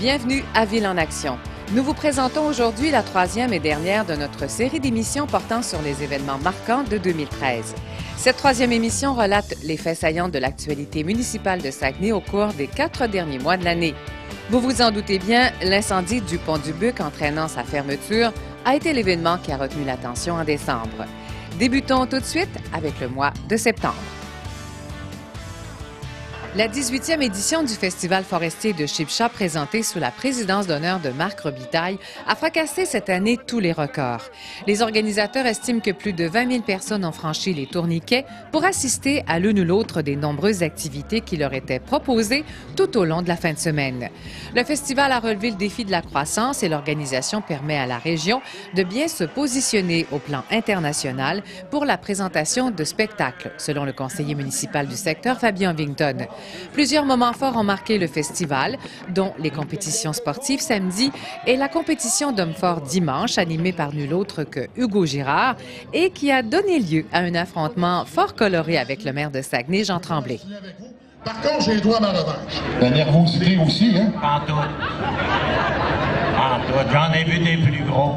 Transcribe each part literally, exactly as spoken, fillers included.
Bienvenue à Ville en Action. Nous vous présentons aujourd'hui la troisième et dernière de notre série d'émissions portant sur les événements marquants de deux mille treize. Cette troisième émission relate les faits saillants de l'actualité municipale de Saguenay au cours des quatre derniers mois de l'année. Vous vous en doutez bien, l'incendie du pont du Buc entraînant sa fermeture a été l'événement qui a retenu l'attention en décembre. Débutons tout de suite avec le mois de septembre. La dix-huitième édition du Festival forestier de Chipcha, présentée sous la présidence d'honneur de Marc Robitaille, a fracassé cette année tous les records. Les organisateurs estiment que plus de vingt mille personnes ont franchi les tourniquets pour assister à l'une ou l'autre des nombreuses activités qui leur étaient proposées tout au long de la fin de semaine. Le festival a relevé le défi de la croissance et l'organisation permet à la région de bien se positionner au plan international pour la présentation de spectacles, selon le conseiller municipal du secteur, Fabien Wington. Plusieurs moments forts ont marqué le festival, dont les compétitions sportives samedi et la compétition d'hommes forts dimanche, animée par nul autre que Hugo Girard, et qui a donné lieu à un affrontement fort coloré avec le maire de Saguenay, Jean Tremblay. Par contre, j'ai les doigts à ma revanche. La nervosité aussi, hein? En tout. En tout. J'en ai vu des plus gros.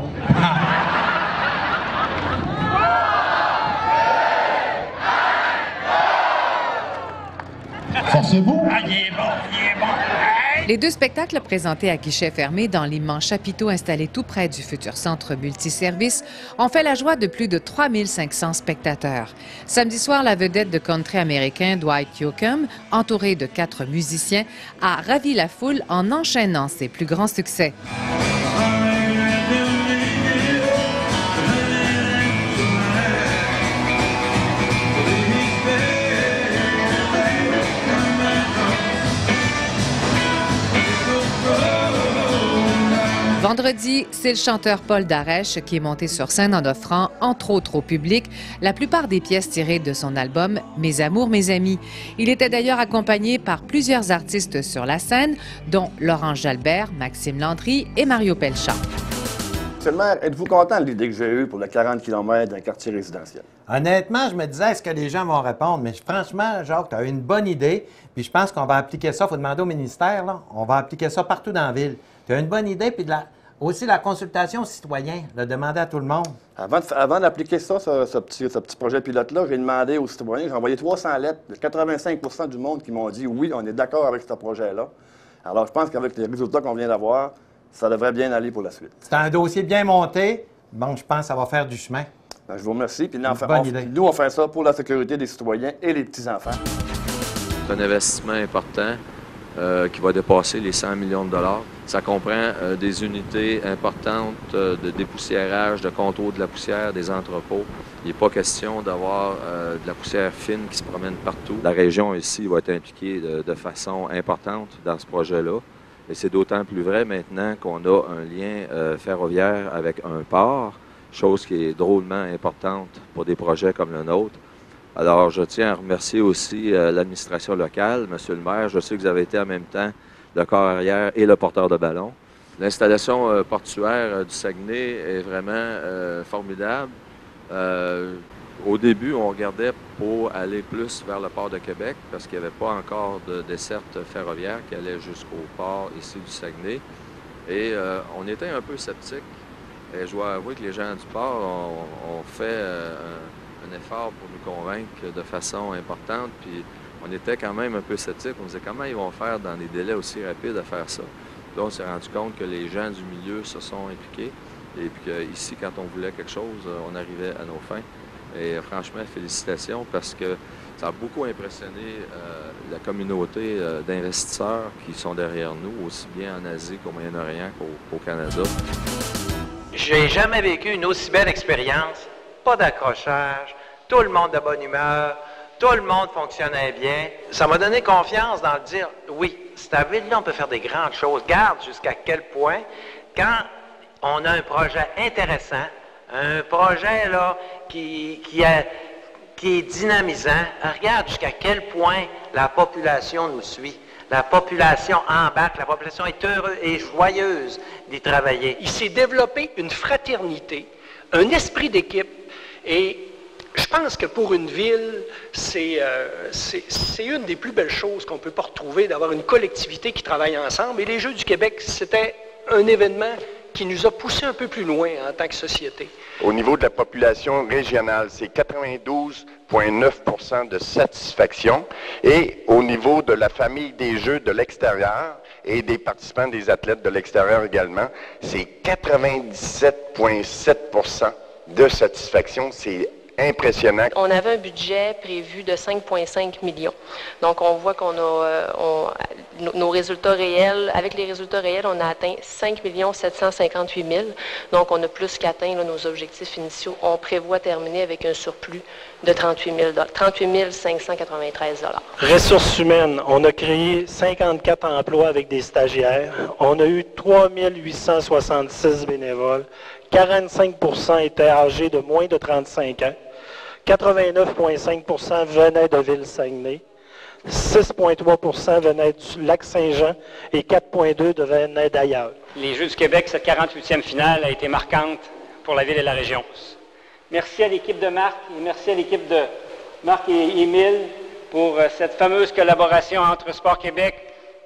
Forcez-vous! Ah, il est bon, il est bon. Hey! Les deux spectacles présentés à guichet fermé dans l'immense chapiteau installé tout près du futur centre multiservice ont fait la joie de plus de trois mille cinq cents spectateurs. Samedi soir, la vedette de country américain Dwight Yoakam, entouré de quatre musiciens, a ravi la foule en enchaînant ses plus grands succès. Vendredi, c'est le chanteur Paul Darèche qui est monté sur scène en offrant, entre autres au public, la plupart des pièces tirées de son album « Mes amours, mes amis ». Il était d'ailleurs accompagné par plusieurs artistes sur la scène, dont Laurent Jalbert, Maxime Landry et Mario Pelchat. Monsieur le maire, êtes-vous content de l'idée que j'ai eue pour le quarante kilomètres d'un quartier résidentiel? Honnêtement, je me disais, est-ce que les gens vont répondre? Mais franchement, Jacques, tu as une bonne idée. Puis je pense qu'on va appliquer ça. Il faut demander au ministère, là. On va appliquer ça partout dans la ville. Tu as une bonne idée. Puis de la... aussi la consultation aux citoyens, de demander à tout le monde. Avant, de, avant d'appliquer ça, ce, ce, petit, ce petit projet pilote-là, j'ai demandé aux citoyens, j'ai envoyé trois cents lettres, quatre-vingt-cinq pour cent du monde qui m'ont dit oui, on est d'accord avec ce projet-là. Alors, je pense qu'avec les résultats qu'on vient d'avoir, ça devrait bien aller pour la suite. C'est un dossier bien monté. Bon, je pense que ça va faire du chemin. Ben, je vous remercie. Puis, enfin, bonne on, idée. nous, on fait ça pour la sécurité des citoyens et les petits-enfants. C'est un investissement important euh, qui va dépasser les cent millions de dollars. Ça comprend euh, des unités importantes euh, de dépoussiérage, de contrôle de la poussière, des entrepôts. Il n'est pas question d'avoir euh, de la poussière fine qui se promène partout. La région ici va être impliquée de, de façon importante dans ce projet-là. Et c'est d'autant plus vrai maintenant qu'on a un lien euh, ferroviaire avec un port, chose qui est drôlement importante pour des projets comme le nôtre. Alors, je tiens à remercier aussi euh, l'administration locale, Monsieur le maire. Je sais que vous avez été en même temps le corps arrière et le porteur de ballon. L'installation euh, portuaire euh, du Saguenay est vraiment euh, formidable. Euh, au début, on regardait pour aller plus vers le port de Québec parce qu'il n'y avait pas encore de desserte ferroviaire qui allait jusqu'au port ici du Saguenay. Et euh, on était un peu sceptiques. Et je dois avouer que les gens du port ont, ont fait euh, un, un effort pour nous convaincre de façon importante. Puis on était quand même un peu sceptiques. On disait comment ils vont faire dans des délais aussi rapides à faire ça. Là, on s'est rendu compte que les gens du milieu se sont impliqués. Et puis qu'ici, quand on voulait quelque chose, on arrivait à nos fins. Et franchement, félicitations parce que ça a beaucoup impressionné euh, la communauté euh, d'investisseurs qui sont derrière nous, aussi bien en Asie qu'au Moyen-Orient qu'au, qu'au Canada. J'ai jamais vécu une aussi belle expérience. Pas d'accrochage, tout le monde de bonne humeur, tout le monde fonctionnait bien. Ça m'a donné confiance dans le dire, oui, cette ville-là, on peut faire des grandes choses. Garde jusqu'à quel point, quand on a un projet intéressant, un projet là qui, qui, a, qui est dynamisant, regarde jusqu'à quel point la population nous suit. La population embarque, la population est heureuse et joyeuse d'y travailler. Il s'est développé une fraternité, un esprit d'équipe et Je pense que pour une ville, c'est euh, une des plus belles choses qu'on ne peut pas retrouver, d'avoir une collectivité qui travaille ensemble. Et les Jeux du Québec, c'était un événement qui nous a poussé un peu plus loin en tant que société. Au niveau de la population régionale, c'est quatre-vingt-douze virgule neuf pour cent de satisfaction. Et au niveau de la famille des Jeux de l'extérieur et des participants, des athlètes de l'extérieur également, c'est quatre-vingt-dix-sept virgule sept pour cent de satisfaction. C'est impressionnant. On avait un budget prévu de cinq virgule cinq millions. Donc, on voit qu'on a euh, on, nos résultats réels, avec les résultats réels, on a atteint cinq millions sept cent cinquante-huit mille. Donc, on a plus qu'atteint nos objectifs initiaux. On prévoit terminer avec un surplus de trente-huit mille cinq cent quatre-vingt-treize dollars. Ressources humaines, on a créé cinquante-quatre emplois avec des stagiaires. On a eu trois mille huit cent soixante-six bénévoles. quarante-cinq pour cent étaient âgés de moins de trente-cinq ans. quatre-vingt-neuf virgule cinq pour cent venaient de Ville-Saguenay. six virgule trois pour cent venaient du Lac-Saint-Jean et quatre virgule deux pour cent venaient d'ailleurs. Les Jeux du Québec, cette quarante-huitième finale a été marquante pour la ville et la région. Merci à l'équipe de Marc et merci à l'équipe de Marc et Émile pour cette fameuse collaboration entre Sport Québec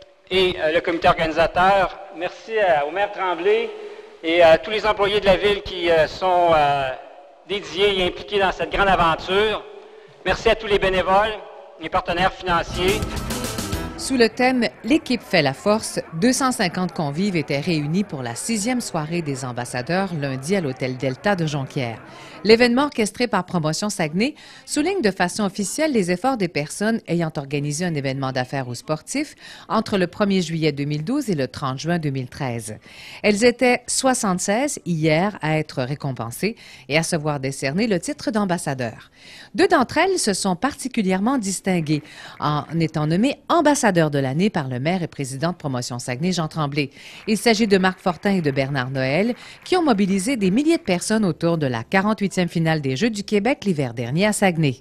et le comité organisateur. Merci au maire Tremblay et à tous les employés de la ville qui sont euh, dédiés et impliqués dans cette grande aventure. Merci à tous les bénévoles, les partenaires financiers. Sous le thème « L'équipe fait la force », deux cent cinquante convives étaient réunis pour la sixième soirée des ambassadeurs lundi à l'Hôtel Delta de Jonquière. L'événement orchestré par Promotion Saguenay souligne de façon officielle les efforts des personnes ayant organisé un événement d'affaires ou sportif entre le premier juillet deux mille douze et le trente juin deux mille treize. Elles étaient soixante-seize hier à être récompensées et à se voir décerner le titre d'ambassadeur. Deux d'entre elles se sont particulièrement distinguées en étant nommées ambassadeurs de l'année par le maire et président de Promotion Saguenay, Jean Tremblay. Il s'agit de Marc Fortin et de Bernard Noël qui ont mobilisé des milliers de personnes autour de la quarante-huitième finale des Jeux du Québec l'hiver dernier à Saguenay.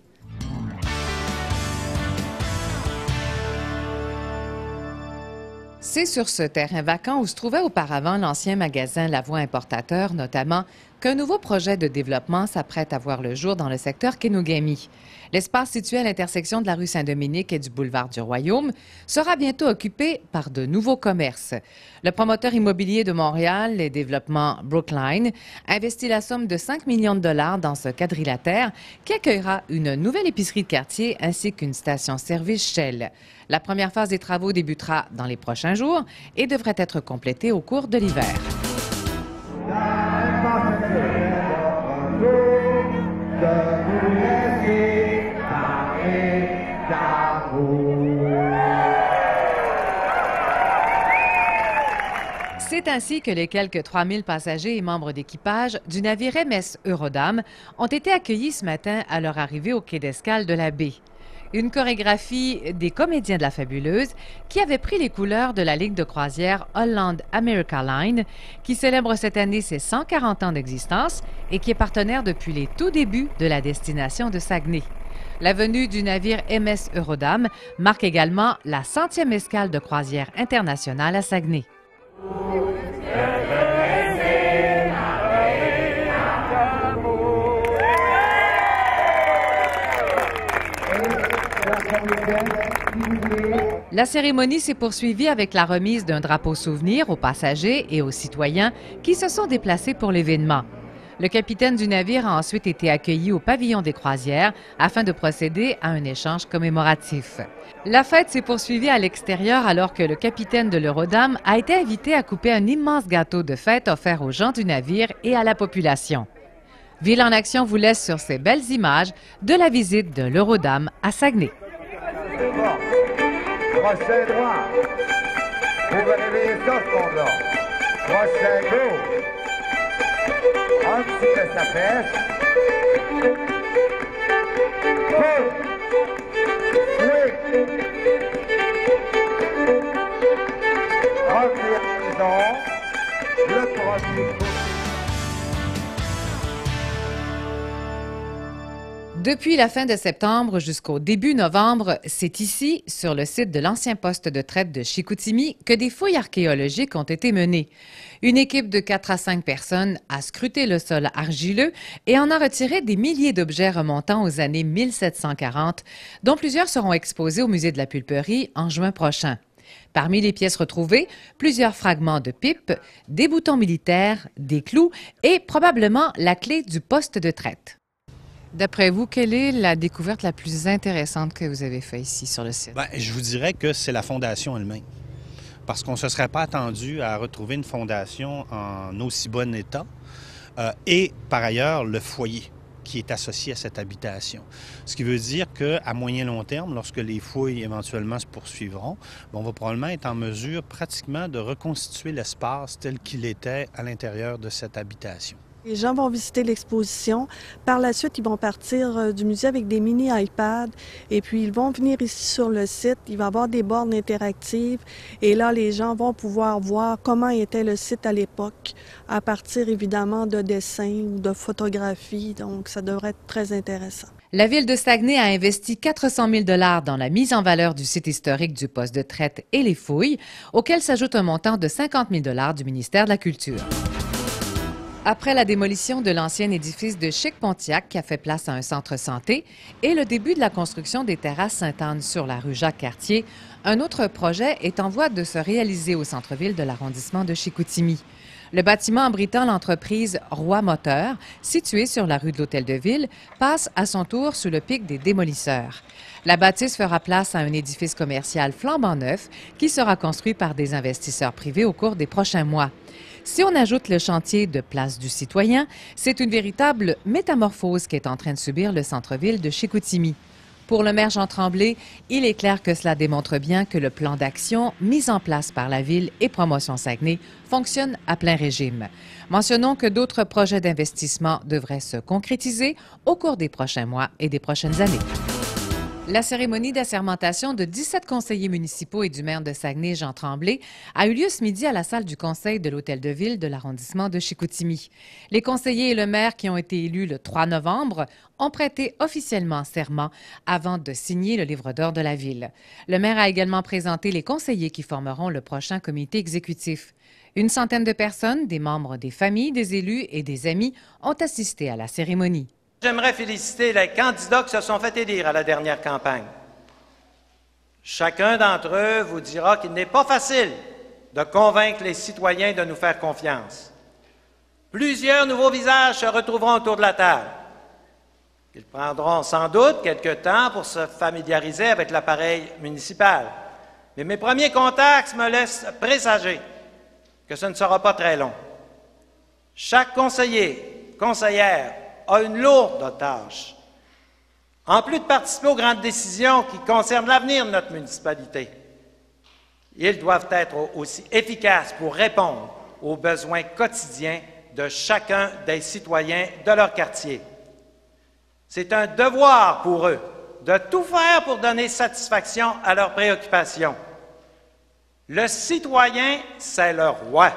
C'est sur ce terrain vacant où se trouvait auparavant l'ancien magasin Lavoie Importateur, notamment, qu'un nouveau projet de développement s'apprête à voir le jour dans le secteur Kenogami. L'espace situé à l'intersection de la rue Saint-Dominique et du boulevard du Royaume sera bientôt occupé par de nouveaux commerces. Le promoteur immobilier de Montréal et développement Brookline investit la somme de cinq millions de dollars dans ce quadrilatère qui accueillera une nouvelle épicerie de quartier ainsi qu'une station-service Shell. La première phase des travaux débutera dans les prochains jours et devrait être complétée au cours de l'hiver. C'est ainsi que les quelques trois mille passagers et membres d'équipage du navire M S Eurodam ont été accueillis ce matin à leur arrivée au quai d'escale de la baie. Une chorégraphie des comédiens de la Fabuleuse qui avait pris les couleurs de la ligne de croisière Holland America Line qui célèbre cette année ses cent quarante ans d'existence et qui est partenaire depuis les tout débuts de la destination de Saguenay. La venue du navire M S Eurodam marque également la centième escale de croisière internationale à Saguenay. La cérémonie s'est poursuivie avec la remise d'un drapeau souvenir aux passagers et aux citoyens qui se sont déplacés pour l'événement. Le capitaine du navire a ensuite été accueilli au pavillon des croisières afin de procéder à un échange commémoratif. La fête s'est poursuivie à l'extérieur alors que le capitaine de l'Eurodam a été invité à couper un immense gâteau de fête offert aux gens du navire et à la population. Ville en Action vous laisse sur ces belles images de la visite de l'Eurodam à Saguenay. Crochet droit. Vous relevez les sauces, mon gars. Crochet gauche. Un petit peu sa fesse. Feu. Oui. Reviens, le premier coup. Depuis la fin de septembre jusqu'au début novembre, c'est ici, sur le site de l'ancien poste de traite de Chicoutimi, que des fouilles archéologiques ont été menées. Une équipe de quatre à cinq personnes a scruté le sol argileux et en a retiré des milliers d'objets remontant aux années mille sept cent quarante, dont plusieurs seront exposés au Musée de la Pulperie en juin prochain. Parmi les pièces retrouvées, plusieurs fragments de pipe, des boutons militaires, des clous et probablement la clé du poste de traite. D'après vous, quelle est la découverte la plus intéressante que vous avez faite ici sur le site? Bien, je vous dirais que c'est la fondation elle-même. Parce qu'on ne se serait pas attendu à retrouver une fondation en aussi bon état. Euh, et par ailleurs, le foyer qui est associé à cette habitation. Ce qui veut dire qu'à moyen long terme, lorsque les fouilles éventuellement se poursuivront, bien, on va probablement être en mesure pratiquement de reconstituer l'espace tel qu'il était à l'intérieur de cette habitation. Les gens vont visiter l'exposition. Par la suite, ils vont partir du musée avec des mini-iPads et puis ils vont venir ici sur le site. Il va y avoir des bornes interactives et là, les gens vont pouvoir voir comment était le site à l'époque à partir évidemment de dessins ou de photographies. Donc, ça devrait être très intéressant. La Ville de Saguenay a investi quatre cent mille dollars dans la mise en valeur du site historique du poste de traite et les fouilles, auquel s'ajoute un montant de cinquante mille dollars du ministère de la Culture. Après la démolition de l'ancien édifice de Chic-Pontiac qui a fait place à un centre santé et le début de la construction des terrasses Sainte-Anne sur la rue Jacques-Cartier, un autre projet est en voie de se réaliser au centre-ville de l'arrondissement de Chicoutimi. Le bâtiment abritant l'entreprise Roy Moteur, situé sur la rue de l'Hôtel-de-Ville, passe à son tour sous le pic des démolisseurs. La bâtisse fera place à un édifice commercial flambant neuf qui sera construit par des investisseurs privés au cours des prochains mois. Si on ajoute le chantier de Place du Citoyen, c'est une véritable métamorphose qu'est en train de subir le centre-ville de Chicoutimi. Pour le maire Jean Tremblay, il est clair que cela démontre bien que le plan d'action mis en place par la Ville et Promotion Saguenay fonctionne à plein régime. Mentionnons que d'autres projets d'investissement devraient se concrétiser au cours des prochains mois et des prochaines années. La cérémonie d'assermentation de dix-sept conseillers municipaux et du maire de Saguenay, Jean Tremblay, a eu lieu ce midi à la salle du conseil de l'Hôtel-de-Ville de l'arrondissement de Chicoutimi. Les conseillers et le maire qui ont été élus le trois novembre ont prêté officiellement serment avant de signer le livre d'or de la Ville. Le maire a également présenté les conseillers qui formeront le prochain comité exécutif. Une centaine de personnes, des membres des familles, des élus et des amis, ont assisté à la cérémonie. J'aimerais féliciter les candidats qui se sont fait élire à la dernière campagne. Chacun d'entre eux vous dira qu'il n'est pas facile de convaincre les citoyens de nous faire confiance. Plusieurs nouveaux visages se retrouveront autour de la table. Ils prendront sans doute quelque temps pour se familiariser avec l'appareil municipal. Mais mes premiers contacts me laissent présager que ce ne sera pas très long. Chaque conseiller, conseillère, a une lourde tâche. En plus de participer aux grandes décisions qui concernent l'avenir de notre municipalité, ils doivent être aussi efficaces pour répondre aux besoins quotidiens de chacun des citoyens de leur quartier. C'est un devoir pour eux de tout faire pour donner satisfaction à leurs préoccupations. Le citoyen, c'est le roi.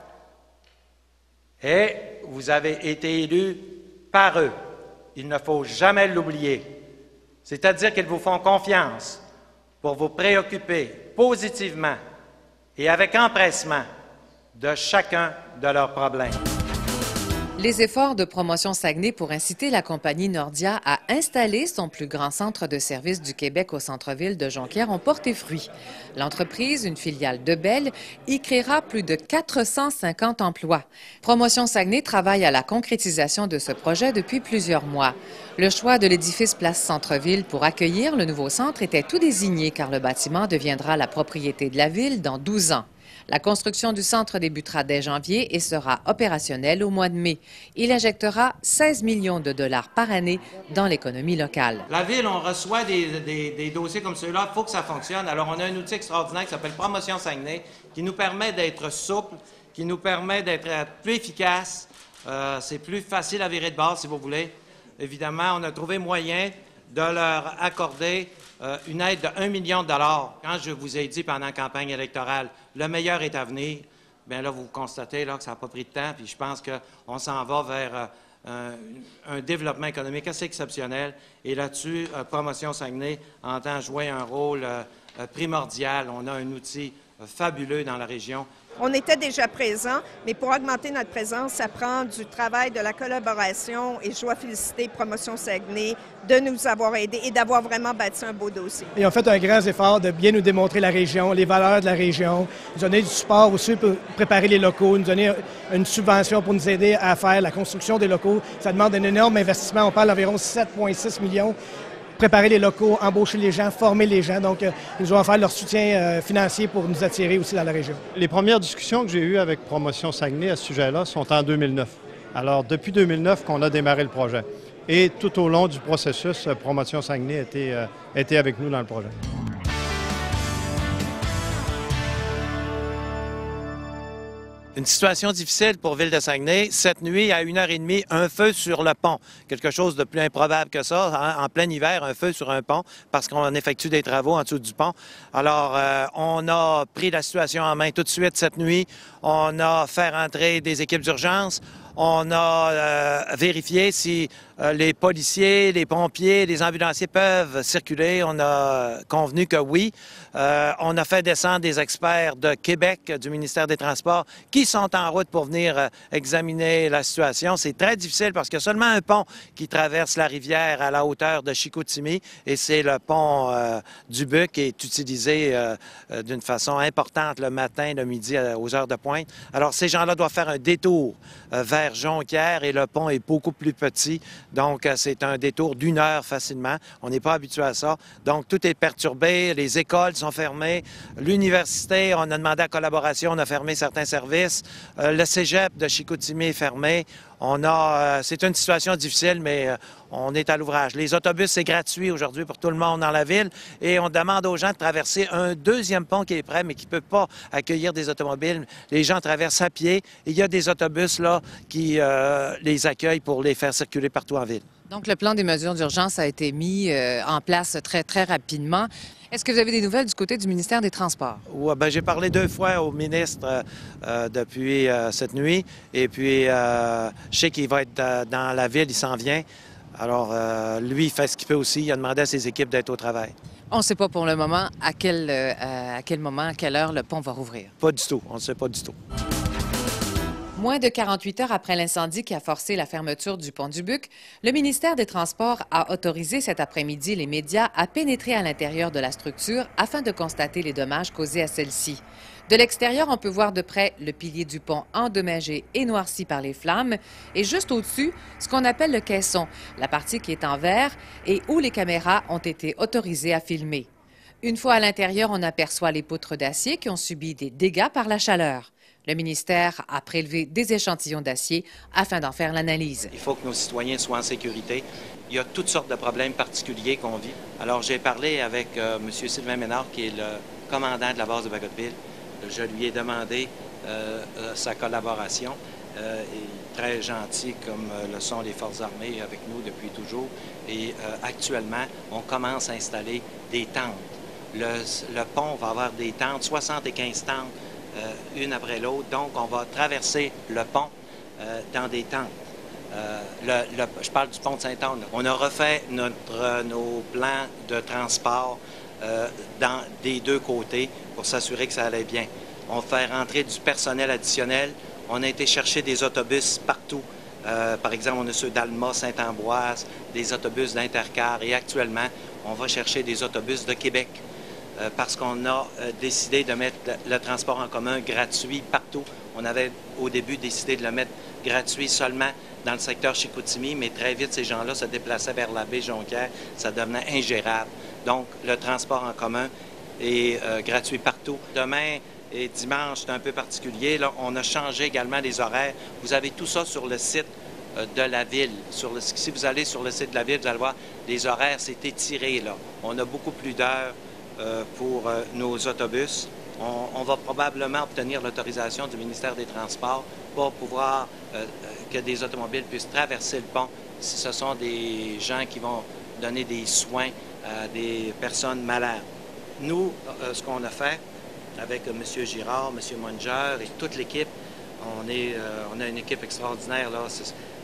Et vous avez été élus par eux. Il ne faut jamais l'oublier. C'est-à-dire qu'ils vous font confiance pour vous préoccuper positivement et avec empressement de chacun de leurs problèmes. Les efforts de Promotion Saguenay pour inciter la compagnie Nordia à installer son plus grand centre de services du Québec au centre-ville de Jonquière ont porté fruit. L'entreprise, une filiale de Bell, y créera plus de quatre cent cinquante emplois. Promotion Saguenay travaille à la concrétisation de ce projet depuis plusieurs mois. Le choix de l'édifice Place Centre-Ville pour accueillir le nouveau centre était tout désigné car le bâtiment deviendra la propriété de la Ville dans douze ans. La construction du centre débutera dès janvier et sera opérationnelle au mois de mai. Il injectera seize millions de dollars par année dans l'économie locale. La Ville, on reçoit des, des, des dossiers comme ceux-là, il faut que ça fonctionne. Alors, on a un outil extraordinaire qui s'appelle Promotion Saguenay, qui nous permet d'être souple, qui nous permet d'être plus efficace. Euh, c'est plus facile à virer de base, si vous voulez. Évidemment, on a trouvé moyen de leur accorder euh, une aide de un million de dollars. Quand je vous ai dit pendant la campagne électorale, le meilleur est à venir, bien là, vous constatez là, que ça n'a pas pris de temps, puis je pense qu'on s'en va vers, un, un développement économique assez exceptionnel. Et là-dessus, euh, Promotion Saguenay entend jouer un rôle euh, primordial. On a un outil euh, fabuleux dans la région. On était déjà présent, mais pour augmenter notre présence, ça prend du travail, de la collaboration, et je dois féliciter Promotion Saguenay de nous avoir aidés et d'avoir vraiment bâti un beau dossier. Ils ont fait un grand effort de bien nous démontrer la région, les valeurs de la région, nous donner du support aussi pour préparer les locaux, nous donner une subvention pour nous aider à faire la construction des locaux. Ça demande un énorme investissement, on parle d'environ sept virgule six millions. Préparer les locaux, embaucher les gens, former les gens. Donc, euh, ils vont faire leur soutien euh, financier pour nous attirer aussi dans la région. Les premières discussions que j'ai eues avec Promotion Saguenay à ce sujet-là sont en deux mille neuf. Alors, depuis deux mille neuf qu'on a démarré le projet. Et tout au long du processus, Promotion Saguenay était, euh, était avec nous dans le projet. Une situation difficile pour Ville de Saguenay. Cette nuit, à une heure trente, un feu sur le pont. Quelque chose de plus improbable que ça. Hein? En plein hiver, un feu sur un pont parce qu'on effectue des travaux en dessous du pont. Alors, euh, on a pris la situation en main tout de suite cette nuit. On a fait entrer des équipes d'urgence. On a euh, vérifié si euh, les policiers, les pompiers, les ambulanciers peuvent circuler. On a convenu que oui. Euh, on a fait descendre des experts de Québec, du ministère des Transports, qui sont en route pour venir euh, examiner la situation. C'est très difficile parce qu'il y a seulement un pont qui traverse la rivière à la hauteur de Chicoutimi et c'est le pont euh, du Buc qui est utilisé euh, euh, d'une façon importante le matin, le midi, euh, aux heures de pointe. Alors, ces gens-là doivent faire un détour euh, vers Jonquière et le pont est beaucoup plus petit. Donc, euh, c'est un détour d'une heure facilement. On n'est pas habitué à ça. Donc, tout est perturbé. Les écoles sont fermées. L'université, on a demandé à collaboration, on a fermé certains services. Euh, le cégep de Chicoutimi est fermé. On a, euh, c'est une situation difficile, mais euh, on est à l'ouvrage. Les autobus, c'est gratuit aujourd'hui pour tout le monde dans la ville et on demande aux gens de traverser un deuxième pont qui est prêt, mais qui ne peut pas accueillir des automobiles. Les gens traversent à pied et il y a des autobus là qui euh, les accueillent pour les faire circuler partout en ville. Donc, le plan des mesures d'urgence a été mis euh, en place très, très rapidement. Est-ce que vous avez des nouvelles du côté du ministère des Transports? Oui, bien, j'ai parlé deux fois au ministre euh, depuis euh, cette nuit. Et puis, euh, je sais qu'il va être euh, dans la ville, il s'en vient. Alors, euh, lui, il fait ce qu'il peut aussi. Il a demandé à ses équipes d'être au travail. On ne sait pas pour le moment à quel, euh, à quel moment, à quelle heure le pont va rouvrir. Pas du tout. On ne sait pas du tout. Moins de quarante-huit heures après l'incendie qui a forcé la fermeture du pont du Buc, le ministère des Transports a autorisé cet après-midi les médias à pénétrer à l'intérieur de la structure afin de constater les dommages causés à celle-ci. De l'extérieur, on peut voir de près le pilier du pont endommagé et noirci par les flammes et juste au-dessus, ce qu'on appelle le caisson, la partie qui est en verre et où les caméras ont été autorisées à filmer. Une fois à l'intérieur, on aperçoit les poutres d'acier qui ont subi des dégâts par la chaleur. Le ministère a prélevé des échantillons d'acier afin d'en faire l'analyse. Il faut que nos citoyens soient en sécurité. Il y a toutes sortes de problèmes particuliers qu'on vit. Alors, j'ai parlé avec euh, M. Sylvain Ménard, qui est le commandant de la base de Bagotville. Je lui ai demandé euh, euh, sa collaboration. Euh, il est très gentil, comme euh, le sont les Forces armées avec nous depuis toujours. Et euh, actuellement, on commence à installer des tentes. Le, le pont va avoir des tentes, soixante-quinze tentes. Euh, une après l'autre. Donc, on va traverser le pont euh, dans des tentes. Euh, le, le, je parle du pont de Sainte-Anne. On a refait notre, euh, nos plans de transport euh, dans, des deux côtés pour s'assurer que ça allait bien. On fait rentrer du personnel additionnel. On a été chercher des autobus partout. Euh, par exemple, on a ceux d'Alma, Saint-Ambroise, des autobus d'Intercar. Et actuellement, on va chercher des autobus de Québec. Euh, parce qu'on a euh, décidé de mettre le, le transport en commun gratuit partout. On avait au début décidé de le mettre gratuit seulement dans le secteur Chicoutimi, mais très vite, ces gens-là se déplaçaient vers la baie Jonquière. Ça devenait ingérable. Donc, le transport en commun est euh, gratuit partout. Demain et dimanche, c'est un peu particulier. Là, on a changé également les horaires. Vous avez tout ça sur le site euh, de la ville. Sur le, si vous allez sur le site de la ville, vous allez voir, les horaires, c'est étiré, là. On a beaucoup plus d'heures Euh, pour euh, nos autobus. On, on va probablement obtenir l'autorisation du ministère des Transports pour pouvoir euh, que des automobiles puissent traverser le pont si ce sont des gens qui vont donner des soins à des personnes malades. Nous, euh, ce qu'on a fait avec euh, M. Girard, M. Munger et toute l'équipe, on, est, euh, on a une équipe extraordinaire là,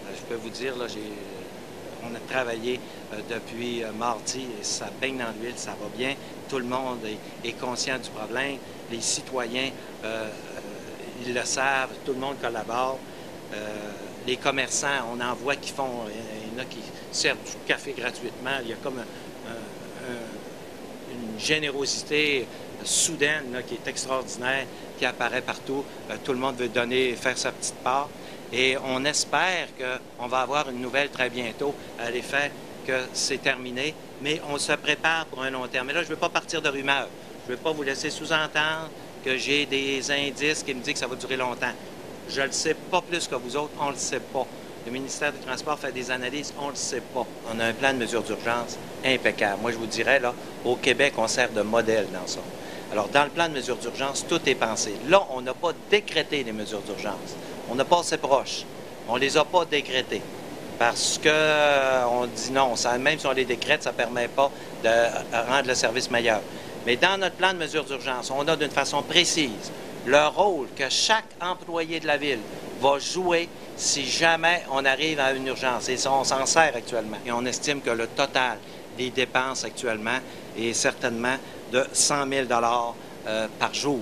je peux vous dire, là, j'ai, on a travaillé euh, depuis euh, mardi et ça baigne dans l'huile, ça va bien. Tout le monde est, est conscient du problème. Les citoyens, euh, euh, ils le savent, tout le monde collabore. Euh, les commerçants, on en voit qui font, il y en a qui servent du café gratuitement. Il y a comme un, un, un, une générosité soudaine là, qui est extraordinaire, qui apparaît partout. Euh, tout le monde veut donner, faire sa petite part. Et on espère qu'on va avoir une nouvelle très bientôt à l'effet que c'est terminé, mais on se prépare pour un long terme. Et là, je ne veux pas partir de rumeurs. Je ne veux pas vous laisser sous-entendre que j'ai des indices qui me disent que ça va durer longtemps. Je ne le sais pas plus que vous autres, on ne le sait pas. Le ministère des Transports fait des analyses, on ne le sait pas. On a un plan de mesures d'urgence impeccable. Moi, je vous dirais, là, au Québec, on sert de modèle dans ça. Alors, dans le plan de mesures d'urgence, tout est pensé. Là, on n'a pas décrété les mesures d'urgence. On n'a pas assez proche. On ne les a pas décrétées. Parce qu'on euh, dit non, ça, même si on les décrète, ça ne permet pas de rendre le service meilleur. Mais dans notre plan de mesures d'urgence, on a d'une façon précise le rôle que chaque employé de la Ville va jouer si jamais on arrive à une urgence. Et ça, on s'en sert actuellement. Et on estime que le total des dépenses actuellement est certainement de cent mille dollars euh, par jour.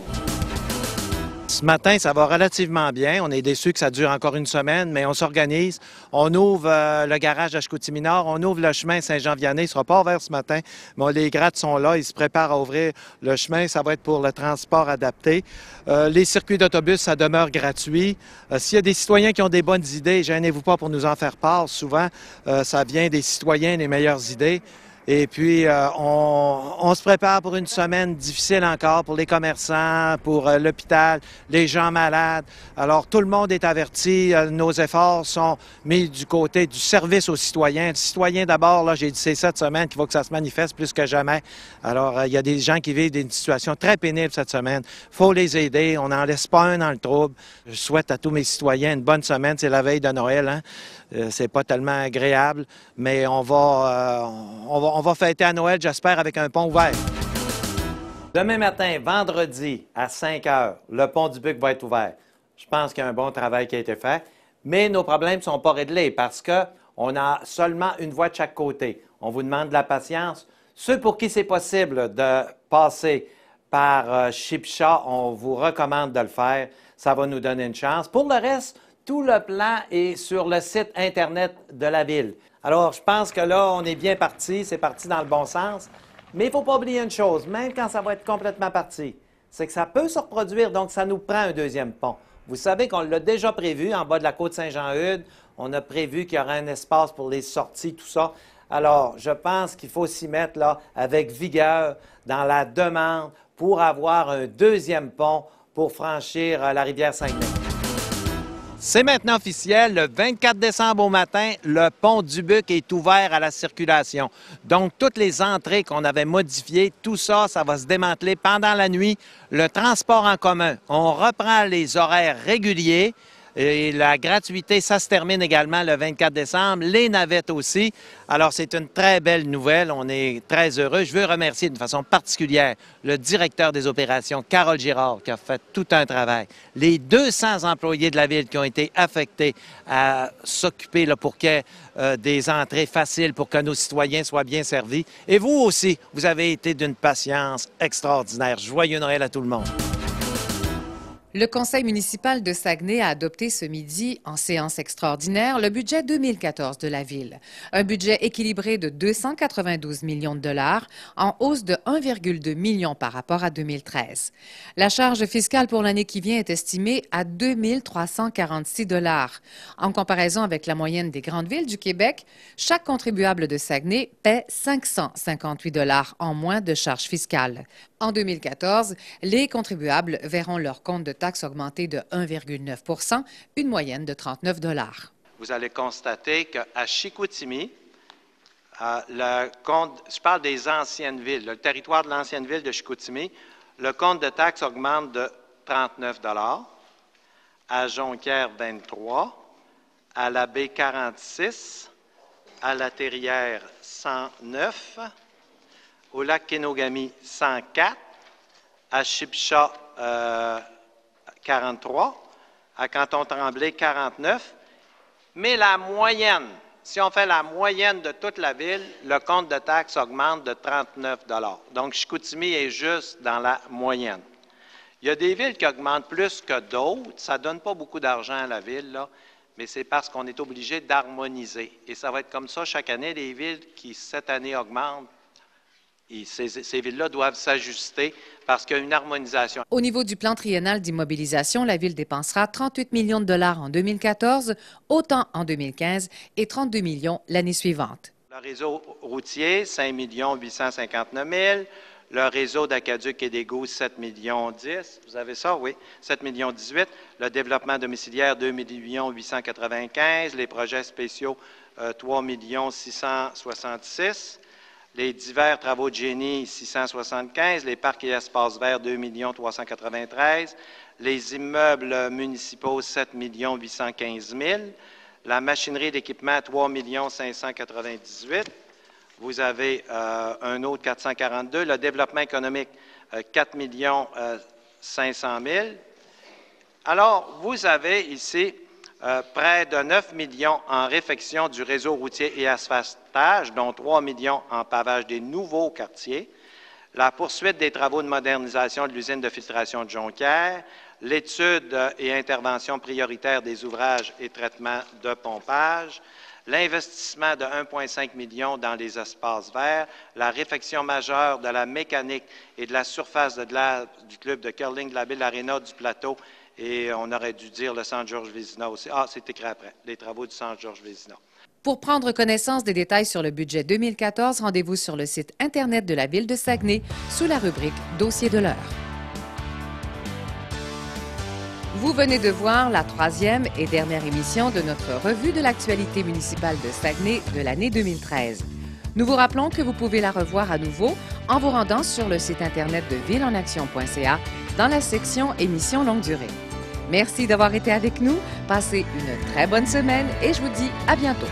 Ce matin, ça va relativement bien. On est déçus que ça dure encore une semaine, mais on s'organise. On ouvre euh, le garage à Chicoutimi-Nord, on ouvre le chemin Saint-Jean-Vianney. Il ne sera pas ouvert ce matin, mais les grattes sont là. Ils se préparent à ouvrir le chemin. Ça va être pour le transport adapté. Euh, les circuits d'autobus, ça demeure gratuit. Euh, S'il y a des citoyens qui ont des bonnes idées, gênez-vous pas pour nous en faire part. Souvent, euh, ça vient des citoyens, les meilleures idées. Et puis, euh, on, on se prépare pour une semaine difficile encore pour les commerçants, pour euh, l'hôpital, les gens malades. Alors, tout le monde est averti. Euh, nos efforts sont mis du côté du service aux citoyens. Le citoyen, d'abord, là, j'ai dit c'est cette semaine qu'il faut que ça se manifeste plus que jamais. Alors, euh, il y a des gens qui vivent des situations très pénibles cette semaine. Il faut les aider. On n'en laisse pas un dans le trouble. Je souhaite à tous mes citoyens une bonne semaine. C'est la veille de Noël, hein? Euh, c'est pas tellement agréable, mais on va, euh, on va, on va fêter à Noël, j'espère, avec un pont ouvert. Demain matin, vendredi, à cinq heures, le pont du Buc va être ouvert. Je pense qu'il y a un bon travail qui a été fait, mais nos problèmes ne sont pas réglés parce qu'on a seulement une voie de chaque côté. On vous demande de la patience. Ceux pour qui c'est possible de passer par euh, Shipshaw, on vous recommande de le faire. Ça va nous donner une chance. Pour le reste, tout le plan est sur le site Internet de la Ville. Alors, je pense que là, on est bien parti, c'est parti dans le bon sens. Mais il ne faut pas oublier une chose, même quand ça va être complètement parti, c'est que ça peut se reproduire, donc ça nous prend un deuxième pont. Vous savez qu'on l'a déjà prévu en bas de la côte Saint-Jean-Eudes. On a prévu qu'il y aura un espace pour les sorties, tout ça. Alors, je pense qu'il faut s'y mettre là avec vigueur dans la demande pour avoir un deuxième pont pour franchir la rivière Saguenay. C'est maintenant officiel, le vingt-quatre décembre au matin, le pont du Buc est ouvert à la circulation. Donc, toutes les entrées qu'on avait modifiées, tout ça, ça va se démanteler pendant la nuit. Le transport en commun, on reprend les horaires réguliers. Et la gratuité, ça se termine également le vingt-quatre décembre. Les navettes aussi. Alors, c'est une très belle nouvelle. On est très heureux. Je veux remercier d'une façon particulière le directeur des opérations, Carole Girard, qui a fait tout un travail. Les deux cents employés de la Ville qui ont été affectés à s'occuper pour qu'il y ait euh, des entrées faciles pour que nos citoyens soient bien servis. Et vous aussi, vous avez été d'une patience extraordinaire. Joyeux Noël à tout le monde. Le conseil municipal de Saguenay a adopté ce midi, en séance extraordinaire, le budget deux mille quatorze de la Ville. Un budget équilibré de deux cent quatre-vingt-douze millions de dollars, en hausse de un virgule deux million par rapport à deux mille treize. La charge fiscale pour l'année qui vient est estimée à deux mille trois cent quarante-six dollars. En comparaison avec la moyenne des grandes villes du Québec, chaque contribuable de Saguenay paie cinq cent cinquante-huit dollars en moins de charges fiscales. En deux mille quatorze, les contribuables verront leur compte de taxes augmenter de un virgule neuf pour cent, une moyenne de trente-neuf dollars. Vous allez constater qu'à Chicoutimi, euh, le compte, je parle des anciennes villes, le territoire de l'ancienne ville de Chicoutimi, le compte de taxes augmente de trente-neuf dollars, à Jonquière, vingt-trois, à la baie, quarante-six, à la Terrière, cent neuf, au lac Kenogami, cent quatre, à Shipshaw, euh, quarante-trois, à Canton-Tremblay, quarante-neuf, Mais la moyenne, si on fait la moyenne de toute la ville, le compte de taxes augmente de trente-neuf dollars. Donc, Chicoutimi est juste dans la moyenne. Il y a des villes qui augmentent plus que d'autres. Ça ne donne pas beaucoup d'argent à la ville, là, mais c'est parce qu'on est obligé d'harmoniser. Et ça va être comme ça chaque année. Les villes qui, cette année, augmentent, et ces, ces villes-là doivent s'ajuster parce qu'il y a une harmonisation. Au niveau du plan triennal d'immobilisation, la Ville dépensera trente-huit millions de dollars en deux mille quatorze, autant en deux mille quinze et trente-deux millions l'année suivante. Le réseau routier, cinq millions huit cent cinquante-neuf mille. Le réseau d'aqueduc et d'égouts, sept millions dix. Vous avez ça, oui, sept millions dix-huit. Le développement domiciliaire, deux millions huit cent quatre-vingt-quinze. Les projets spéciaux, euh, trois millions six cent soixante-six. Les divers travaux de génie, six cent soixante-quinze. Les parcs et espaces verts, deux millions trois cent quatre-vingt-treize. Les immeubles municipaux, sept millions huit cent quinze mille. La machinerie d'équipement, trois millions cinq cent quatre-vingt-dix-huit. Vous avez euh, un autre quatre cent quarante-deux. Le développement économique, euh, quatre millions cinq cent mille. Alors, vous avez ici euh, près de neuf millions en réfection du réseau routier et asphaltage, dont trois millions en pavage des nouveaux quartiers. La poursuite des travaux de modernisation de l'usine de filtration de Jonquière. L'étude et intervention prioritaire des ouvrages et traitements de pompage. L'investissement de un virgule cinq million dans les espaces verts, la réfection majeure de la mécanique et de la surface de glace du club de curling de la ville Aréna du Plateau, et on aurait dû dire le centre Georges Vézina aussi. Ah, c'est écrit après, les travaux du centre Georges Vézina. Pour prendre connaissance des détails sur le budget deux mille quatorze, rendez-vous sur le site Internet de la Ville de Saguenay sous la rubrique Dossier de l'heure. Vous venez de voir la troisième et dernière émission de notre revue de l'actualité municipale de Saguenay de l'année deux mille treize. Nous vous rappelons que vous pouvez la revoir à nouveau en vous rendant sur le site Internet de ville en action point c a dans la section Émissions longue durée. Merci d'avoir été avec nous. Passez une très bonne semaine et je vous dis à bientôt.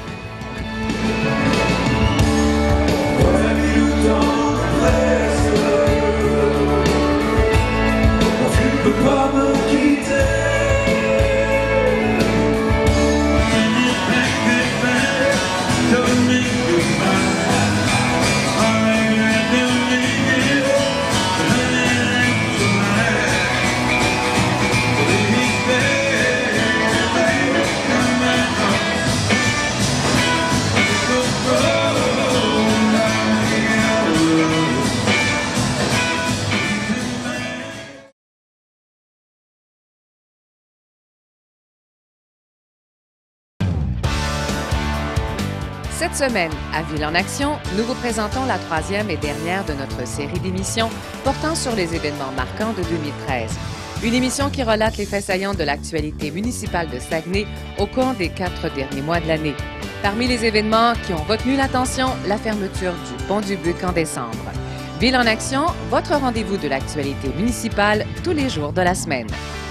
Cette semaine, à Ville en Action, nous vous présentons la troisième et dernière de notre série d'émissions portant sur les événements marquants de deux mille treize. Une émission qui relate les faits saillants de l'actualité municipale de Saguenay au cours des quatre derniers mois de l'année. Parmi les événements qui ont retenu l'attention, la fermeture du pont du Buc en décembre. Ville en Action, votre rendez-vous de l'actualité municipale tous les jours de la semaine.